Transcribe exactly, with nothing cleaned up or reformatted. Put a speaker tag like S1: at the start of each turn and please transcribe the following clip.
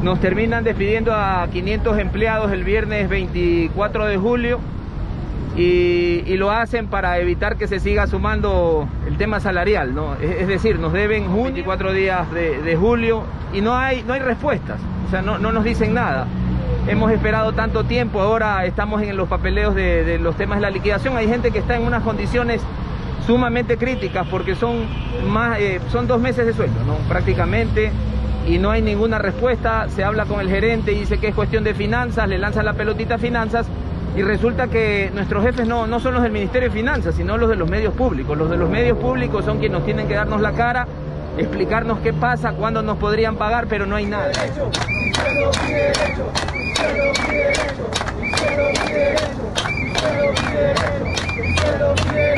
S1: nos terminan despidiendo a quinientos empleados el viernes veinticuatro de julio y, y lo hacen para evitar que se siga sumando el tema salarial, ¿no? Es, es decir, nos deben junio, veinticuatro días de, de julio y no hay, no hay respuestas, o sea, no, no nos dicen nada. Hemos esperado tanto tiempo, ahora estamos en los papeleos de, de los temas de la liquidación. Hay gente que está en unas condiciones sumamente críticas porque son, más, eh, son dos meses de sueldo, ¿no? Prácticamente, y no hay ninguna respuesta. Se habla con el gerente y dice que es cuestión de finanzas, le lanzan la pelotita a finanzas y resulta que nuestros jefes no, no son los del Ministerio de Finanzas, sino los de los medios públicos. Los de los medios públicos son quienes nos tienen que darnos la cara, explicarnos qué pasa, cuándo nos podrían pagar, pero no hay nada. Quiero